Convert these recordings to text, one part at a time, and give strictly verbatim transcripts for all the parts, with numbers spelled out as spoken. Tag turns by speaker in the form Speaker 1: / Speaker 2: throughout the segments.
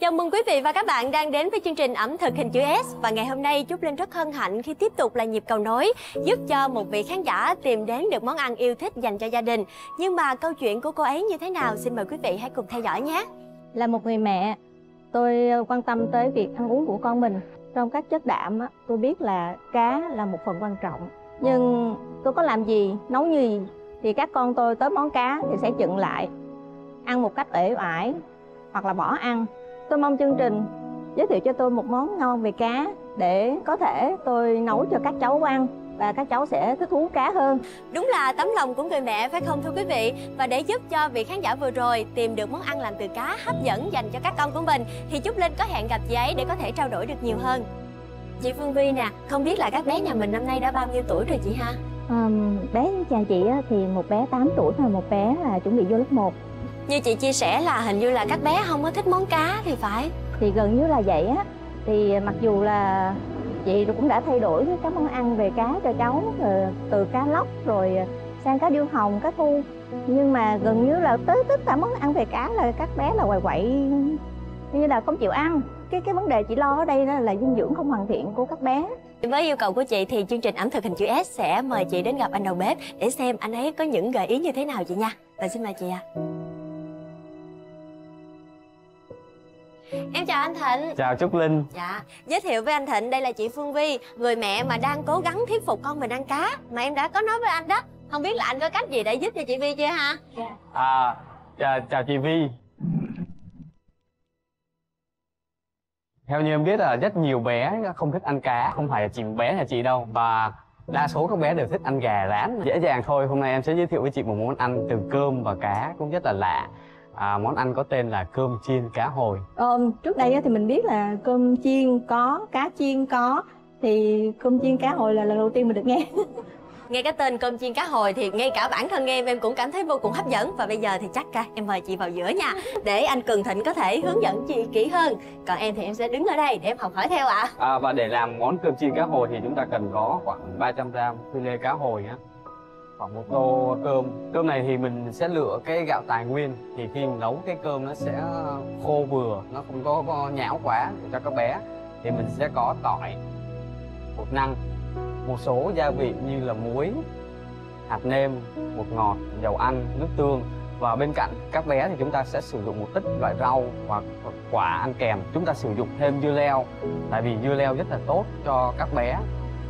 Speaker 1: Chào mừng quý vị và các bạn đang đến với chương trình ẩm thực hình chữ S. Và ngày hôm nay Trúc Linh rất hân hạnh khi tiếp tục là nhịp cầu nối, giúp cho một vị khán giả tìm đến được món ăn yêu thích dành cho gia đình. Nhưng mà câu chuyện của cô ấy như thế nào, xin mời quý vị hãy cùng theo dõi nhé.
Speaker 2: Là một người mẹ, tôi quan tâm tới việc ăn uống của con mình. Trong các chất đạm, tôi biết là cá là một phần quan trọng. Nhưng tôi có làm gì, nấu như gì thì các con tôi tới món cá thì sẽ chững lại, ăn một cách uể oải hoặc là bỏ ăn. Tôi mong chương trình giới thiệu cho tôi một món ngon về cá để có thể tôi nấu cho các cháu ăn và các cháu sẽ thích thú cá hơn.
Speaker 1: Đúng là tấm lòng của người mẹ phải không thưa quý vị? Và để giúp cho vị khán giả vừa rồi tìm được món ăn làm từ cá hấp dẫn dành cho các con của mình thì Trúc Linh có hẹn gặp chị ấy để có thể trao đổi được nhiều hơn. Chị Phương Vi nè, không biết là các bé nhà mình năm nay đã bao nhiêu tuổi rồi chị ha?
Speaker 2: Um, bé chào chị thì một bé tám tuổi và một bé là chuẩn bị vô lớp một.
Speaker 1: Như chị chia sẻ là hình như là các bé không có thích món cá thì phải.
Speaker 2: Thì gần như là vậy á. Thì mặc dù là chị cũng đã thay đổi các món ăn về cá cho cháu, từ cá lóc rồi sang cá điêu hồng, cá thu, nhưng mà gần như là tới tất cả món ăn về cá là các bé là quậy quậy như là không chịu ăn. Cái cái vấn đề chị lo ở đây là, là dinh dưỡng không hoàn thiện của các bé.
Speaker 1: Với yêu cầu của chị thì chương trình ẩm thực hình chữ S sẽ mời chị đến gặp anh đầu bếp để xem anh ấy có những gợi ý như thế nào chị nha. Và xin mời chị ạ. À. Em chào anh Thịnh.
Speaker 3: Chào Trúc Linh.
Speaker 1: Dạ, giới thiệu với anh Thịnh, đây là chị Phương Vi, người mẹ mà đang cố gắng thuyết phục con mình ăn cá. Mà em đã có nói với anh đó, không biết là anh có cách gì để giúp cho chị Vi chưa ha?
Speaker 3: Dạ. À, chào, chào chị Vi. Theo như em biết là rất nhiều bé không thích ăn cá, không phải là chỉ một bé nhà chị đâu. Và đa số các bé đều thích ăn gà rán. Dễ dàng thôi, hôm nay em sẽ giới thiệu với chị một món ăn từ cơm và cá cũng rất là lạ. À, món ăn có tên là cơm chiên cá hồi.
Speaker 2: Ờ, trước đây thì mình biết là cơm chiên có, cá chiên có, thì cơm chiên cá hồi là lần đầu tiên mình được nghe.
Speaker 1: Nghe cái tên cơm chiên cá hồi thì ngay cả bản thân em em cũng cảm thấy vô cùng hấp dẫn. Và bây giờ thì chắc ra em mời chị vào giữa nha, để anh Cường Thịnh có thể hướng dẫn chị kỹ hơn. Còn em thì em sẽ đứng ở đây để em học hỏi theo ạ.
Speaker 3: À. À, và để làm món cơm chiên cá hồi thì chúng ta cần có khoảng ba trăm gam filet cá hồi á, khoảng một tô cơm. Cơm này thì mình sẽ lựa cái gạo tài nguyên, thì khi mình nấu cái cơm nó sẽ khô vừa, nó không có, có nhão quá để cho các bé. Thì mình sẽ có tỏi, bột năng, một số gia vị như là muối, hạt nêm, bột ngọt, dầu ăn, nước tương. Và bên cạnh các bé thì chúng ta sẽ sử dụng một ít loại rau hoặc quả ăn kèm. Chúng ta sử dụng thêm dưa leo, tại vì dưa leo rất là tốt cho các bé.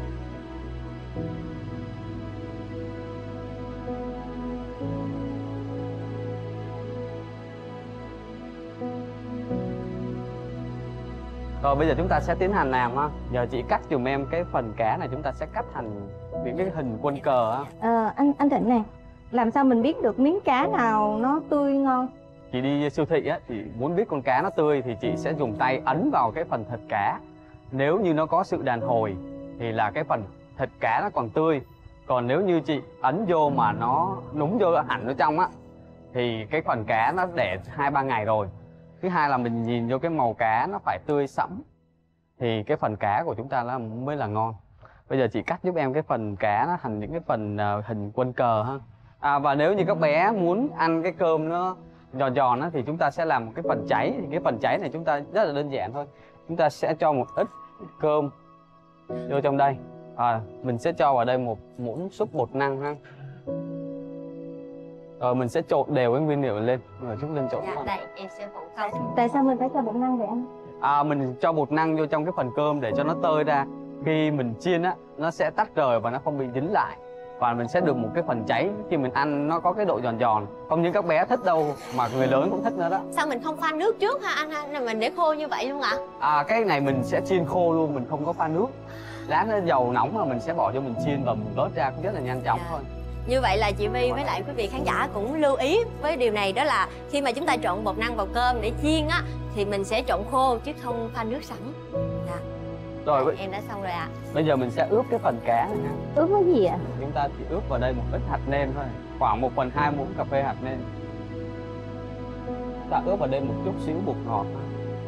Speaker 3: Rồi bây giờ chúng ta sẽ tiến hành làm ha. Giờ chị cắt giùm em cái phần cá này, chúng ta sẽ cắt thành những cái hình quân cờ ha.
Speaker 2: Ờ, anh anh Thịnh nè, làm sao mình biết được miếng cá nào nó tươi ngon?
Speaker 3: Chị đi siêu thị á, thì muốn biết con cá nó tươi thì chị sẽ dùng tay ấn vào cái phần thịt cá. Nếu như nó có sự đàn hồi thì là cái phần thịt cá nó còn tươi. Còn nếu như chị ấn vô mà nó núng vô hẳn ở trong á, thì cái phần cá nó để hai ba ngày rồi. Thứ hai là mình nhìn vô cái màu cá nó phải tươi sẫm, thì cái phần cá của chúng ta nó mới là ngon. Bây giờ chị cắt giúp em cái phần cá nó thành những cái phần uh, hình quân cờ ha. À, và nếu như các bé muốn ăn cái cơm nó giòn giòn á, thì chúng ta sẽ làm một cái phần cháy. Thì cái phần cháy này chúng ta rất là đơn giản thôi. Chúng ta sẽ cho một ít cơm vô trong đây. À, mình sẽ cho vào đây một muỗng súp bột năng ha. Rồi mình sẽ trộn đều cái nguyên liệu lên. Rồi chúng lên trộn.
Speaker 1: Dạ, đây em sẽ phụ công.
Speaker 2: Tại sao mình phải cho bột năng vậy anh?
Speaker 3: À, mình cho bột năng vô trong cái phần cơm để cho nó tơi ra. Khi mình chiên á, nó sẽ tách rời và nó không bị dính lại. Và mình sẽ được một cái phần cháy, khi mình ăn nó có cái độ giòn giòn. Không những các bé thích đâu mà người lớn cũng thích nữa đó.
Speaker 1: Sao mình không pha nước trước ha anh ha? Mình để khô như vậy luôn ạ? À?
Speaker 3: À, cái này mình sẽ chiên khô luôn, mình không có pha nước. Lát nó dầu nóng mà mình sẽ bỏ cho mình chiên và mình vớt ra cũng rất là nhanh chóng thôi.
Speaker 1: Như vậy là chị Vi với lại quý vị khán giả cũng lưu ý với điều này, đó là khi mà chúng ta trộn bột năng vào cơm để chiên á thì mình sẽ trộn khô chứ không pha nước sẵn. Dạ.
Speaker 3: Rồi
Speaker 1: em đã xong rồi ạ. À.
Speaker 3: Bây giờ mình sẽ ướp cái phần cá này ha.
Speaker 2: Ướp cái gì ạ? À?
Speaker 3: Chúng ta chỉ ướp vào đây một ít hạt nêm thôi, khoảng một phần hai muỗng cà phê hạt nêm. Chúng ta ướp vào đây một chút xíu bột ngọt thôi.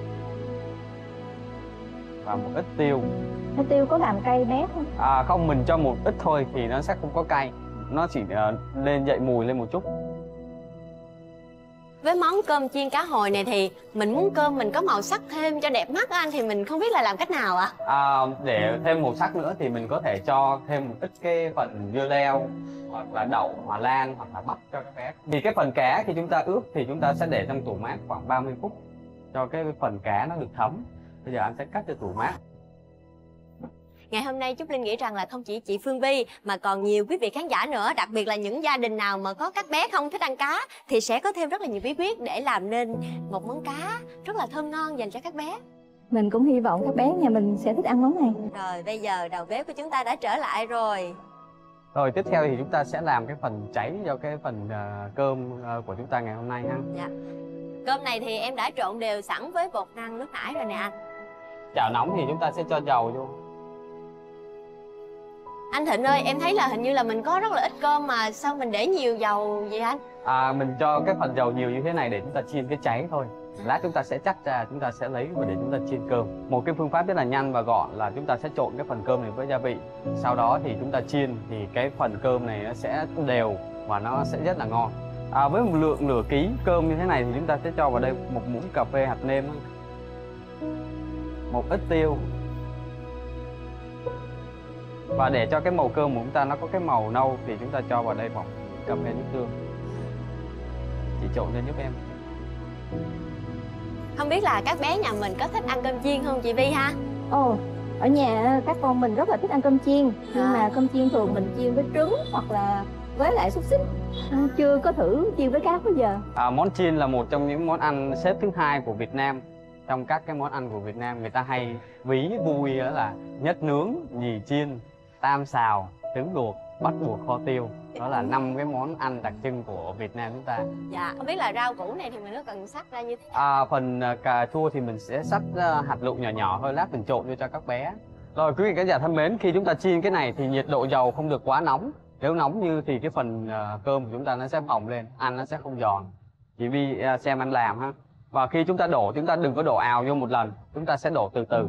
Speaker 3: Và một ít tiêu.
Speaker 2: Cái tiêu có làm cay bé không?
Speaker 3: À, không, mình cho một ít thôi thì nó sẽ không có cay. Nó chỉ uh, lên dậy mùi lên một chút.
Speaker 1: Với món cơm chiên cá hồi này thì mình muốn cơm mình có màu sắc thêm cho đẹp mắt anh, thì mình không biết là làm cách nào ạ?
Speaker 3: À, để thêm màu sắc nữa thì mình có thể cho thêm một ít cái phần dưa leo hoặc là đậu Hòa Lan hoặc là bắp cho các bé. Vì cái phần cá khi chúng ta ướp thì chúng ta sẽ để trong tủ mát khoảng ba mươi phút cho cái phần cá nó được thấm. Bây giờ anh sẽ cắt cho tủ mát.
Speaker 1: Ngày hôm nay Trúc Linh nghĩ rằng là không chỉ chị Phương Vi mà còn nhiều quý vị khán giả nữa, đặc biệt là những gia đình nào mà có các bé không thích ăn cá thì sẽ có thêm rất là nhiều bí quyết để làm nên một món cá rất là thơm ngon dành cho các bé.
Speaker 2: Mình cũng hy vọng các bé nhà mình sẽ thích ăn món này.
Speaker 1: Rồi bây giờ đầu bếp của chúng ta đã trở lại rồi.
Speaker 3: Rồi tiếp theo thì chúng ta sẽ làm cái phần cháy cho cái phần uh, cơm uh, của chúng ta ngày hôm nay ha.
Speaker 1: Dạ. Cơm này thì em đã trộn đều sẵn với bột năng nước nải rồi nè anh.
Speaker 3: Chảo nóng thì chúng ta sẽ cho dầu vô.
Speaker 1: Anh Thịnh ơi, em thấy là hình như là mình có rất là ít cơm mà sao mình để nhiều dầu vậy anh?
Speaker 3: À, mình cho cái phần dầu nhiều như thế này để chúng ta chiên cái cháy thôi. Lát chúng ta sẽ chắc ra, chúng ta sẽ lấy và để chúng ta chiên cơm. Một cái phương pháp rất là nhanh và gọn là chúng ta sẽ trộn cái phần cơm này với gia vị. Sau đó thì chúng ta chiên thì cái phần cơm này nó sẽ đều và nó sẽ rất là ngon. À, với một lượng nửa ký cơm như thế này thì chúng ta sẽ cho vào đây một muỗng cà phê hạt nêm, một ít tiêu. Và để cho cái màu cơm của chúng ta nó có cái màu nâu thì chúng ta cho vào đây một cà phê nước tương. Chị trộn lên giúp em.
Speaker 1: Không biết là các bé nhà mình có thích ăn cơm chiên không chị Vi ha?
Speaker 2: Ồ, ở nhà các con mình rất là thích ăn cơm chiên. Nhưng
Speaker 1: À.
Speaker 2: mà cơm chiên thường mình chiên với trứng hoặc là với lại xúc xích. Chưa có thử chiên với cá bao giờ.
Speaker 3: À, món chiên là một trong những món ăn xếp thứ hai của Việt Nam. Trong các cái món ăn của Việt Nam, người ta hay ví vui đó là nhất nướng, nhì chiên, tam xào, trứng luộc, bắt buộc kho tiêu. Đó là năm cái món ăn đặc trưng của Việt Nam chúng ta.
Speaker 1: Dạ, không biết là rau củ này thì mình có cần sắc ra như thế nào?
Speaker 3: À, phần à, cà chua thì mình sẽ cắt à, hạt lựu nhỏ nhỏ thôi, lát mình trộn vô cho các bé. Rồi quý vị khán giả thân mến, khi chúng ta chiên cái này thì nhiệt độ dầu không được quá nóng. Nếu nóng như thì cái phần à, cơm của chúng ta nó sẽ bỏng lên, ăn nó sẽ không giòn. Chỉ vì à, xem anh làm ha. Và khi chúng ta đổ, chúng ta đừng có đổ ào vô một lần, chúng ta sẽ đổ từ từ.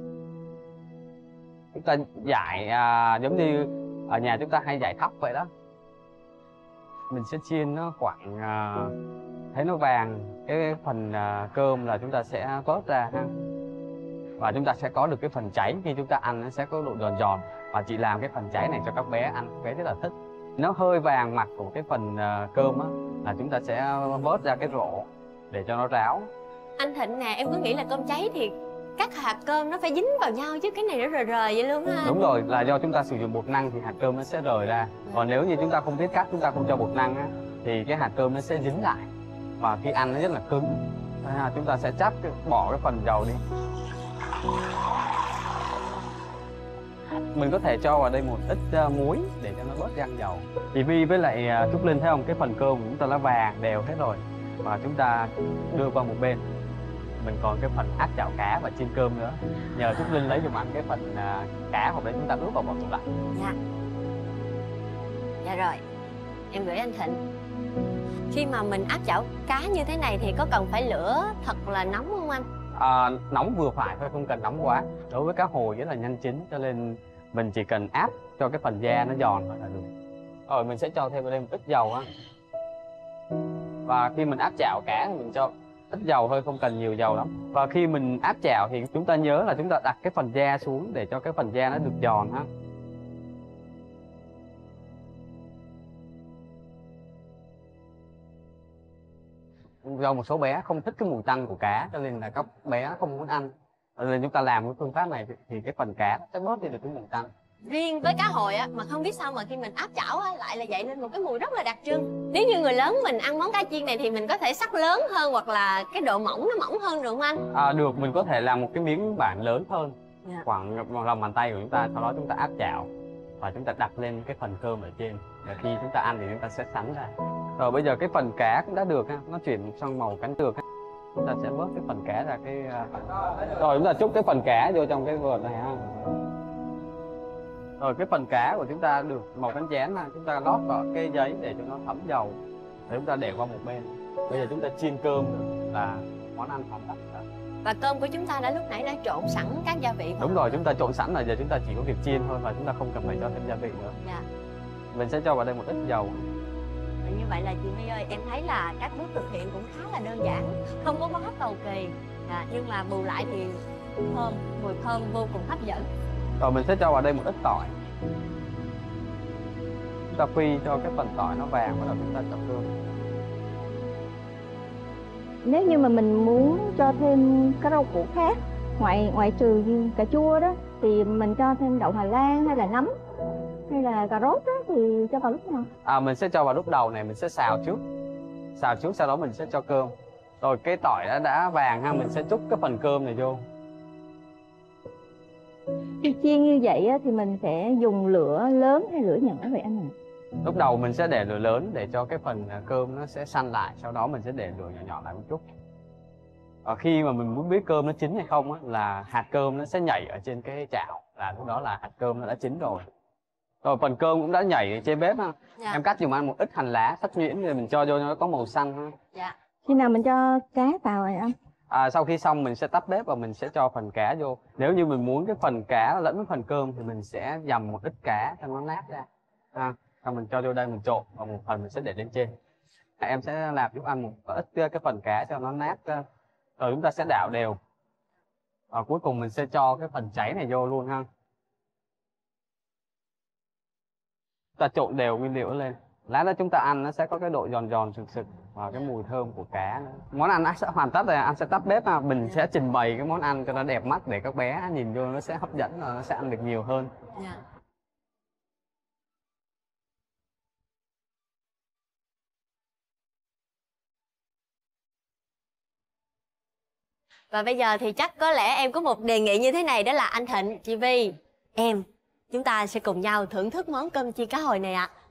Speaker 3: Chúng ta giải à, giống như ở nhà chúng ta hay giải thóc vậy đó. Mình sẽ chiên nó khoảng à, thấy nó vàng, cái phần à, cơm là chúng ta sẽ vớt ra ha. Và chúng ta sẽ có được cái phần cháy, khi chúng ta ăn nó sẽ có độ giòn giòn. Và chị làm cái phần cháy này cho các bé ăn, các bé rất là thích. Nó hơi vàng mặt của cái phần à, cơm á, là chúng ta sẽ vớt ra cái rổ để cho nó ráo.
Speaker 1: Anh Thịnh nè, em cứ nghĩ là cơm cháy thì các hạt cơm nó phải dính vào nhau chứ cái này nó rời rời vậy luôn ha.
Speaker 3: Đúng rồi, là do chúng ta sử dụng bột năng thì hạt cơm nó sẽ rời ra. Còn nếu như chúng ta không biết cắt, chúng ta không cho bột năng á, thì cái hạt cơm nó sẽ dính lại và khi ăn nó rất là cứng. À, chúng ta sẽ chắp cái, bỏ cái phần dầu đi. Mình có thể cho vào đây một ít uh, muối để cho nó bớt răng dầu. Chị Vi với lại uh, Trúc Linh thấy không, cái phần cơm của chúng ta nó vàng đều hết rồi. Và chúng ta đưa qua một bên. Mình còn cái phần áp chảo cá và chiên cơm nữa. Nhờ Trúc Linh lấy giùm ăn cái phần uh, cá, hoặc để chúng ta ướp vào bột tủ lạnh.
Speaker 1: Dạ. Dạ rồi, em gửi anh Thịnh. Khi mà mình áp chảo cá như thế này thì có cần phải lửa thật là nóng không anh?
Speaker 3: À, nóng vừa phải thôi, không cần nóng quá. Đối với cá hồi rất là nhanh chín, cho nên mình chỉ cần áp cho cái phần da nó giòn thôi là được. Rồi mình sẽ cho thêm vào đây một ít dầu á. Và khi mình áp chảo cá thì mình cho ít dầu thôi, không cần nhiều dầu lắm. Và khi mình áp chảo thì chúng ta nhớ là chúng ta đặt cái phần da xuống để cho cái phần da nó được giòn ha. Do một số bé không thích cái mùi tanh của cá cho nên là các bé không muốn ăn, cho nên chúng ta làm cái phương pháp này thì cái phần cá sẽ bớt đi được cái mùi tanh.
Speaker 1: Riêng với cá hồi á, mà không biết sao mà khi mình áp chảo á, lại là dậy lên một cái mùi rất là đặc trưng. Nếu như người lớn mình ăn món cá chiên này thì mình có thể sắc lớn hơn hoặc là cái độ mỏng nó mỏng hơn được không anh?
Speaker 3: À, được, mình có thể làm một cái miếng bản lớn hơn,
Speaker 1: Dạ.
Speaker 3: khoảng lòng bàn tay của chúng ta, sau đó chúng ta áp chảo và chúng ta đặt lên cái phần cơm ở trên. Và khi chúng ta ăn thì chúng ta sẽ sắn ra. Rồi bây giờ cái phần cá cũng đã được ha, nó chuyển sang màu cánh được ha. Chúng ta sẽ vớt cái phần cá ra cái. Rồi chúng ta trút cái phần cá vô trong cái vợt này ha. Rồi cái phần cá của chúng ta được màu cánh chén ha, chúng ta lót vào cái giấy để cho nó thấm dầu. Để chúng ta để qua một bên. Bây giờ chúng ta chiên cơm nữa là món ăn hoàn tất.
Speaker 1: Và cơm của chúng ta đã lúc nãy đã trộn sẵn các gia vị.
Speaker 3: Đúng rồi, chúng ta trộn sẵn rồi, giờ chúng ta chỉ có việc chiên thôi và chúng ta không cần phải cho thêm gia vị nữa.
Speaker 1: Dạ.
Speaker 3: Mình sẽ cho vào đây một ít dầu.
Speaker 1: như vậy là chị My ơi, em thấy là các bước thực hiện cũng khá là đơn giản, không có quá cầu kỳ, à, nhưng mà bù lại thì thơm, mùi thơm vô cùng hấp dẫn.
Speaker 3: Rồi mình sẽ cho vào đây một ít tỏi. Chúng ta phi cho cái phần tỏi nó vàng, bắt đầu chúng ta cho cơm.
Speaker 2: Nếu như mà mình muốn cho thêm cái rau củ khác, ngoại ngoại trừ cà chua đó, thì mình cho thêm đậu Hà Lan hay là nấm hay là cà rốt đó, thì cho vào lúc nào?
Speaker 3: À, mình sẽ cho vào lúc đầu này, mình sẽ xào trước. Xào trước sau đó mình sẽ cho cơm. Rồi cái tỏi đã, đã vàng ha, mình sẽ trút cái phần cơm này vô.
Speaker 2: Khi chiên như vậy á, thì mình sẽ dùng lửa lớn hay lửa nhỏ vậy anh ạ?
Speaker 3: Lúc đầu mình sẽ để lửa lớn để cho cái phần cơm nó sẽ săn lại, sau đó mình sẽ để lửa nhỏ nhỏ lại một chút. Và khi mà mình muốn biết cơm nó chín hay không á, là hạt cơm nó sẽ nhảy ở trên cái chảo, là lúc đó là hạt cơm nó đã chín rồi. Rồi phần cơm cũng đã nhảy ở trên bếp ha. Dạ. Em cắt dùng ăn một ít hành lá sắc nhuyễn rồi mình cho vô nó có màu xanh ha.
Speaker 1: Dạ.
Speaker 2: Khi nào mình cho cá vào rồi anh?
Speaker 3: À, sau khi xong mình sẽ tắt bếp và mình sẽ cho phần cá vô. Nếu như mình muốn cái phần cá lẫn với phần cơm thì mình sẽ dầm một ít cá cho nó nát ra. À, xong mình cho vô đây mình trộn và một phần mình sẽ để lên trên. À, em sẽ làm giúp ăn một ít cái phần cá cho nó nát. Rồi chúng ta sẽ đảo đều. Và cuối cùng mình sẽ cho cái phần cháy này vô luôn ha. Ta trộn đều nguyên liệu lên. Lát nữa chúng ta ăn nó sẽ có cái độ giòn giòn sực sực và cái mùi thơm của cá nữa. Món ăn sẽ hoàn tất rồi, anh sẽ tắt bếp mà mình sẽ trình bày cái món ăn cho nó đẹp mắt để các bé nhìn vô nó sẽ hấp dẫn và nó sẽ ăn được nhiều hơn.
Speaker 1: Yeah. Và bây giờ thì chắc có lẽ em có một đề nghị như thế này, đó là anh Thịnh, chị Vi, em, chúng ta sẽ cùng nhau thưởng thức món cơm chiên cá hồi này ạ. À.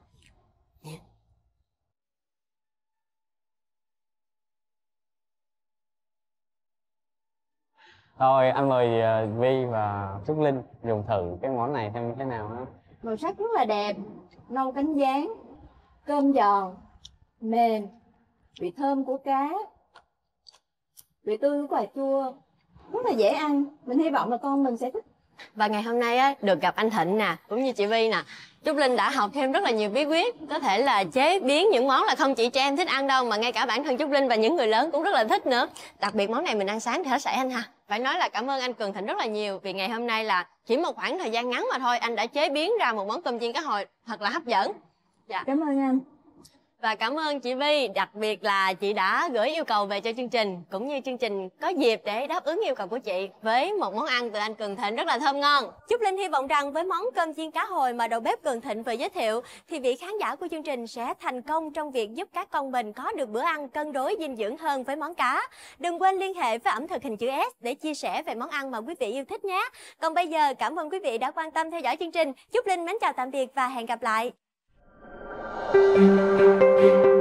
Speaker 3: Thôi anh mời Vi và Trúc Linh dùng thử cái món này xem như thế nào đó.
Speaker 2: Màu sắc rất là đẹp, nâu cánh gián, cơm giòn, mềm, vị thơm của cá, vị tươi của cà chua, rất là dễ ăn. Mình hy vọng là con mình sẽ thích.
Speaker 1: Và ngày hôm nay á, được gặp anh Thịnh nè, cũng như chị Vi nè, Trúc Linh đã học thêm rất là nhiều bí quyết, có thể là chế biến những món là không chỉ trẻ em thích ăn đâu, mà ngay cả bản thân Trúc Linh và những người lớn cũng rất là thích nữa. Đặc biệt món này mình ăn sáng thì hết sảy anh ha. Phải nói là cảm ơn anh Cường Thịnh rất là nhiều, vì ngày hôm nay là chỉ một khoảng thời gian ngắn mà thôi, anh đã chế biến ra một món cơm chiên cá hồi thật là hấp dẫn.
Speaker 2: Dạ. Cảm ơn anh.
Speaker 1: Và cảm ơn chị Vi, đặc biệt là chị đã gửi yêu cầu về cho chương trình, cũng như chương trình có dịp để đáp ứng yêu cầu của chị với một món ăn từ anh Cường Thịnh rất là thơm ngon. Trúc Linh hy vọng rằng với món cơm chiên cá hồi mà đầu bếp Cường Thịnh vừa giới thiệu thì vị khán giả của chương trình sẽ thành công trong việc giúp các con mình có được bữa ăn cân đối dinh dưỡng hơn với món cá. Đừng quên liên hệ với ẩm thực hình chữ S để chia sẻ về món ăn mà quý vị yêu thích nhé. Còn bây giờ cảm ơn quý vị đã quan tâm theo dõi chương trình. Trúc Linh mến chào tạm biệt và hẹn gặp lại.